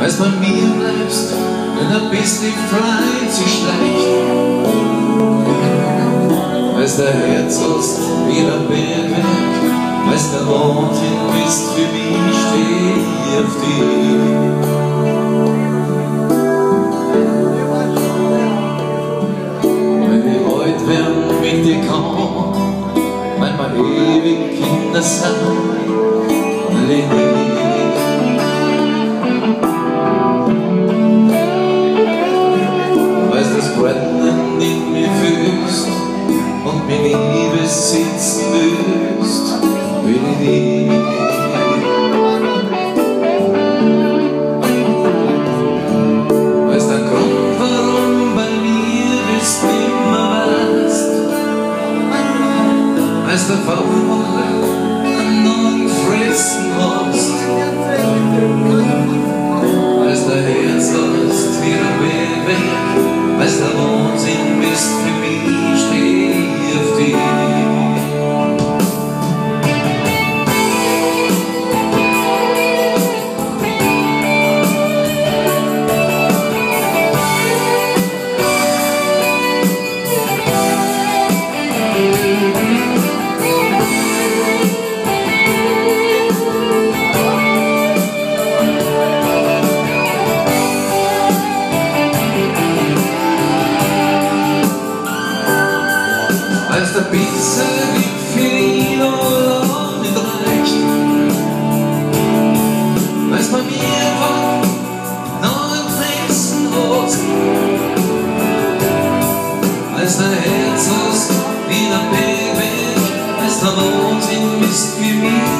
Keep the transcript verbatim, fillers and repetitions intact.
weil's bei mir bleibst, wenn er bis die Freiheit sich schleicht. Weil's der Herz hast, wie der Bergwerk, weil's der Wahnsinn bist, für mich steh ich auf dich. Wenn ich alt werden mit dir kann, wenn wir ewig Kinder sind, Leni. Weil's das Brennen in mir fühlst und mir Liebe sitzen willst, will ich dich. Weil's der Grund, warum bei mir bist, nimmer weißt, weil's der Fauch an Augen fressen hast, weil's der Herz hast, wie der Bergwerk, weil's der Wahnsinn bist, für mich steh ich auf dich. Weil's der Pizza gibt für ihn allein nicht reicht, weil's bei mir war noch ein Fressen hast, weil's der Herz hast wie der Bergwerk, weil's der Wahnsinn ist für mich.